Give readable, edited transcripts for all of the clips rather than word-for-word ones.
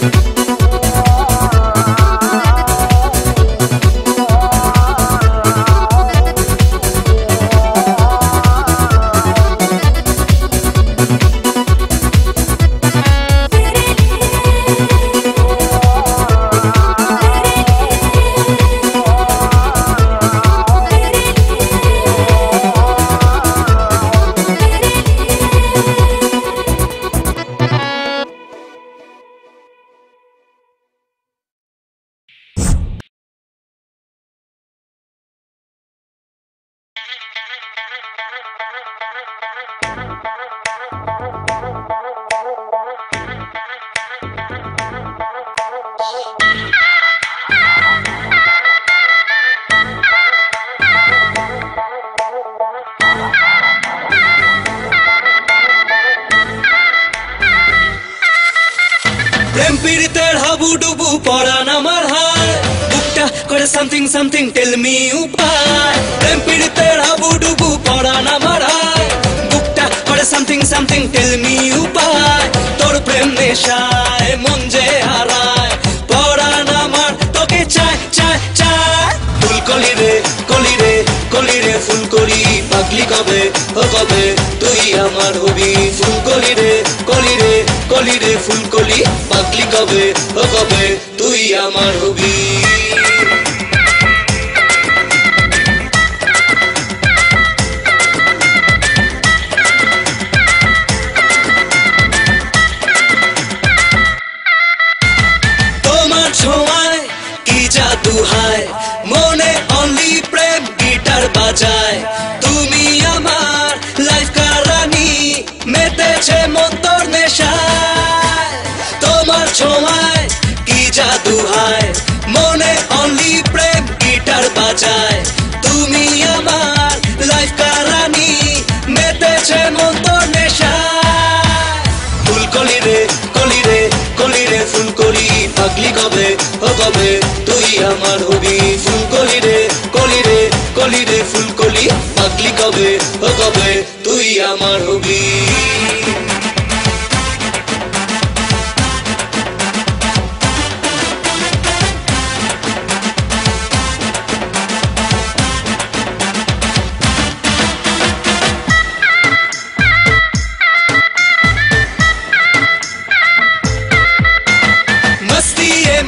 প্রেম পীড়িতের হাবুডুবু পরাণ আমার হায় বুকটা করে সামথিং সামথিং টেল মি উপায় প্রেম পীড়িতের হাবুডুবু পরাণ আমার হায় বুকটা করে সামথিং সামথিং টেল মি উপায় তোর প্রেম নেশায় মন যে হারায় পরাণ আমার তোকে চায় চায় চায় ফুলকলি রে কলি রে কলি রে ফুলকলি পাগলি কবে ও কবে তুই আমার হবি ফুলকলি রে কলি রে কলি রে ফুলকলি পাগলি কবে ও কবে তুই আমার হবি তোমার ছোঁয়ায় কি জাদু হায় মনে অনলি প্রেম গিটার বাজায় তুমি আমার লাইফ কারানি মেতেছে মন তোর নেশায় তোমার ছোঁয়ায় কি জাদু হায় মনে অনলি প্রেম গিটার বাজায় তুমি আমার লাইফ কারানি মেতেছে মন তোর নেশায় ফুলকলি রে কলি রে কলি রে ফুলকলি পাগলি কবে ও কবে তুই আমার হবি ফুলকলি রে কলি রে কলি রে ফুলকলি পাগলি কবে ও কবে তুই আমার হবি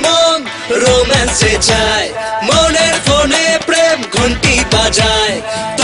রোম্যান্সে চায় মনের ফোনে প্রেম ঘন্টি বাজায়